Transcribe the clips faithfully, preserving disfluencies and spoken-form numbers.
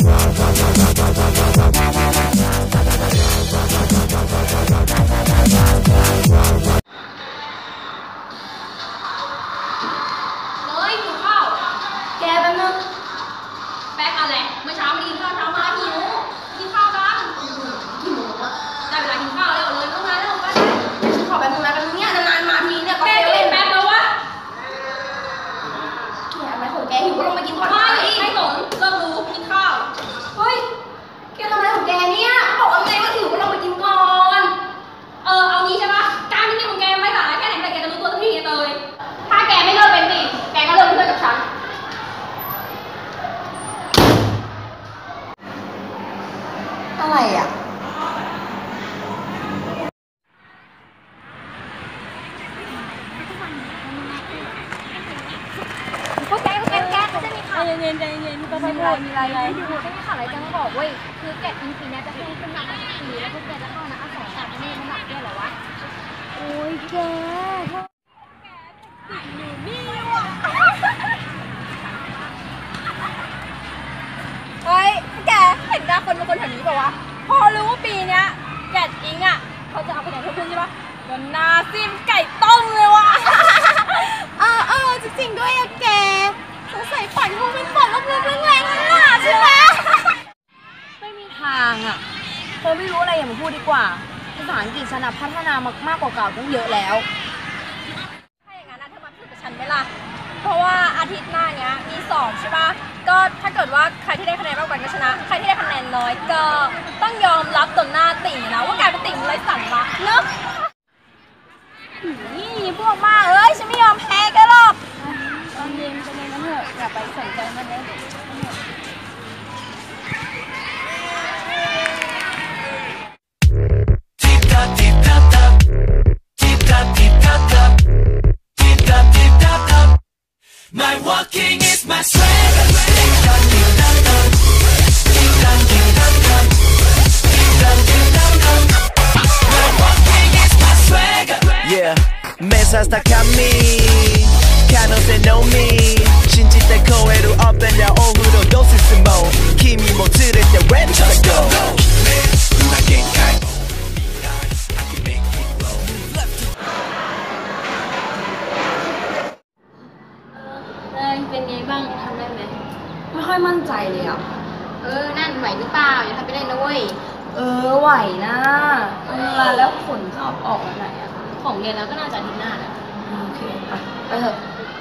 อะไรอ่ะพวกแกพวกแกแกเขาจะมีข่าวเย็นๆใจเย็นๆก็ไม่พูดมีอะไรไม่พูดไม่มีข่าวอะไรจะมาบอกเว้ยคือแกอินทีเนี่ยจะขึ้นขึ้นมาทั้งปีแล้วพวกแกจะเข้านะอาสองสามนี่มันหนักด้วยเหรอวะโอ้ยแกนี่ว่ะเฮ้ยแกเห็นหน้าคนเป็นคนแถวนี้ป่าวะพอรู้ว่าปีเนี้ยแกดอิงอ่ะเขาจะเอาคะแนนเพิ่มขึ้นใช่ปะก็น่าซิมไก่ต้มเลยว่ะเออเออจริงๆด้วยอะแกสงสัยฝันคงเป็นฝันลบๆแรงๆนั่นแหละใช่ไหมไม่มีทางอ่ะเธอไม่รู้อะไรอย่ามาพูดดีกว่าภาษาอังกฤษฉันพัฒนามากกว่าเก่าตั้งเยอะแล้วถ้าอย่างนั้นนะเธอมาพูดกับฉันไหมล่ะเพราะว่าอาทิตย์หน้าเนี้ยมีสอบใช่ปะก็ถ้าเกิดว่าใครที่ได้คะแนนมากกว่าก็ชนะใครที่ได้คะแนนน้อยก็ต้องยอมรับต่อหน้าติ่งนะว่ากลายเป็นติ่งไร้สาระเนอะนี่พวกมาเอ้ยฉันไม่ยอมแพ้กันหรอกตอนเย็นจะเย็นกันเถอะอย่าไปสนใจมันเลย My walking is my swagger. Ding dong, ding dong dong. Ding dong, ding dong dong. Ding dong, ding dong dong. My walking is my swagger. Yeah, 매사 스타카미. 가노세 no me. 신짓대 코에로 up and down 오후로 도스스모. 김이 못 들을 때 랩 just go. 나 갱카이. I can make it blow. เป็นไงบ้างทำได้ไหมไม่ค่อยมั่นใจเลยอ่ะเออนั่นไหวหรือเปล่าอย่าทำไปได้นะเว้ยเออไหวนะเออแล้วผลสอบออกวันไหนอ่ะของเรียนแล้วก็น่าจะอาทิตย์หน้าแหละโอเคไปไปเถอะ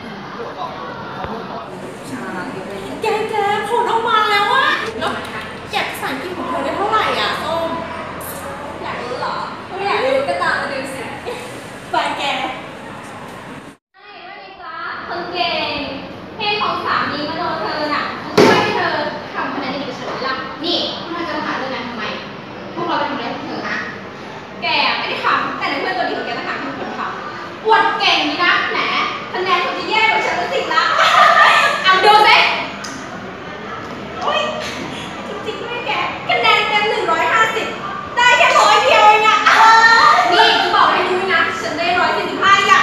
แกแกผลออกมาแล้วอ่ะแล้วแกภาษาอังกฤษของเธอได้เท่าไหร่อ่ะส้มอยากรู้เหรอไม่อยากรู้ก็ตามมาดูสิไปแกใช่ว่าไงจ๊ะคนเก่งเพลงของสามีมโนเธอน่ะช่วยให้เธอทำคะแนนได้ดีเฉยๆล่ะนี่เธอจะมาหาเรื่องนั้นทำไมพวกเราไปทำอะไรของเธอนะแกไม่ได้ทำแต่ในเพื่อนตัวดีของแกต่างหากที่เป็นคนทำอวดเก่งนี่นะแหมคะแนนคุณจะแย่กว่าฉันละสิละเอาดูสิโอ๊ยจริงๆด้วยแกคะแนนเต็มหนึ่งร้อยห้าสิบได้แค่ร้อยเดียวเองอะนี่กูบอกให้ดูนะฉันได้ร้อยสี่สิบห้าอย่าง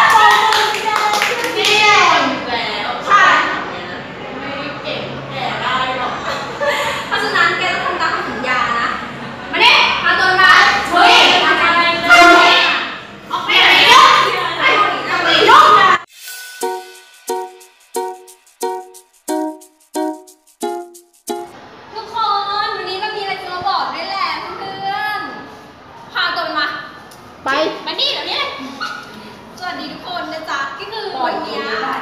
มานี่เดี๋ยวนี้สวัสดีทุกคนนะจ๊ะก็คือวันนี้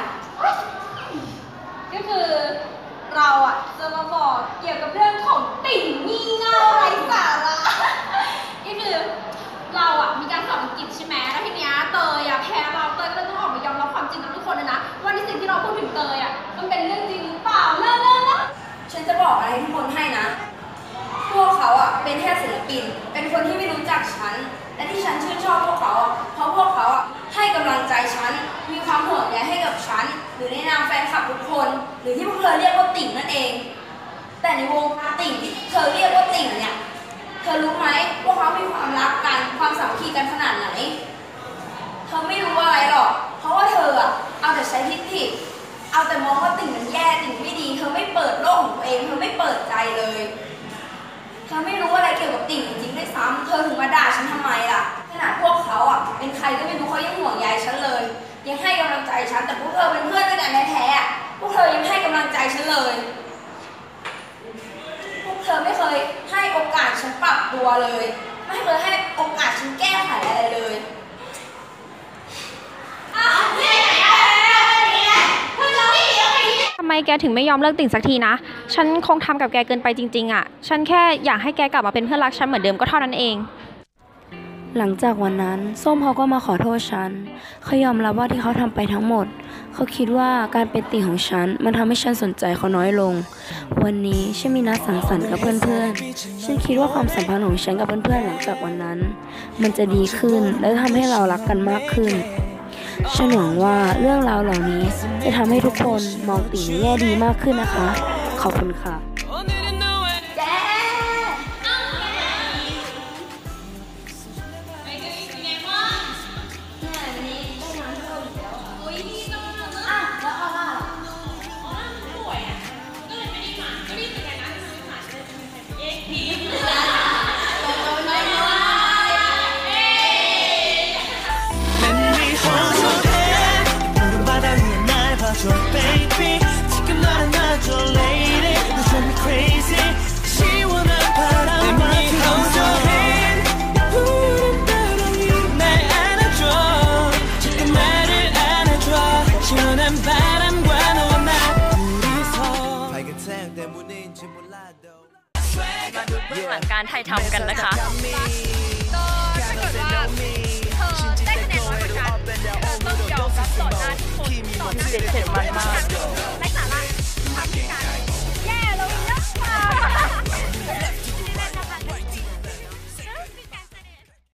ก็คือเราอ่ะจะมาบอกเกี่ยวกับเรื่องของติ่งงี่เง่าไร้สาระก็คือเราอ่ะมีการสอบอังกฤษใช่ไหมแล้วทีเนี้ยเตยอ่ะแพ้เราเตยก็เลยต้องออกมายอมรับความจริงกับทุกคนนะนะว่าในสิ่งที่เราพูดถึงเตยอ่ะมันเป็นเรื่องจริงหรือเปล่าเลิกเลิกนะฉันจะบอกอะไรทุกคนให้นะพวกเขาอ่ะเป็นแค่ศิลปินเป็นคนที่ไม่รู้จักฉันและที่ฉันชื่นชอบพวกเขาเพราะพวกเขาให้กำลังใจฉันมีความห่วงใยให้กับฉันหรือในนามแฟนคลับทุกคนหรือที่พวกเธอเรียกว่าติ่งนั่นเองแต่ในวงติ่งที่เธอเรียกว่าติ่งเนี่ยเธอรู้ไหมว่าเขามีความรักกันความสามัคคีกันขนาดไหนเธอไม่รู้อะไรหรอกเพราะว่าเธออะเอาแต่ใช้ทิฏฐิเอาแต่มองว่าติ่งมันแย่ติ่งไม่ดีเธอไม่เปิดโลกของตัวเองเธอไม่เปิดใจลังใจฉันแต่พวกเธอเป็นเพื่อนกันแต่แท้ๆอ่ะพวกเธอยังให้กำลังใจฉันเลยพวกเธอไม่เคยให้โอกาสฉันปรับตัวเลยไม่เคยให้โอกาสฉันแก้ไขอะไรเลยทำไมแกถึงไม่ยอมเลิกติ่งสักทีนะฉันคงทำกับแกเกินไปจริงๆอ่ะฉันแค่อยากให้แกกลับมาเป็นเพื่อนรักฉันเหมือนเดิมก็เท่านั้นเองหลังจากวันนั้นส้มเขาก็มาขอโทษฉันเขายอมรับว่าที่เขาทำไปทั้งหมดเขาคิดว่าการเป็นติ่งของฉันมันทำให้ฉันสนใจเขาน้อยลงวันนี้ฉันมีนัดสังสรรค์กับเพื่อนๆฉันคิดว่าความสัมพันธ์ของฉันกับเพื่อนๆหลังจากวันนั้นมันจะดีขึ้นและทำให้เรารักกันมากขึ้นฉันหวังว่าเรื่องราวเหล่านี้จะทำให้ทุกคนมองติ่งในแง่ดีมากขึ้นนะคะขอบคุณค่ะหลังการถ่ายทำกันนะคะก็ถ้าเกิดว่าเธอได้คะแนนน้อยกว่าฉันเธอต้องยอมรับต่อหน้าทุกคนต่อหน้าเด็กเข็ดมันมาก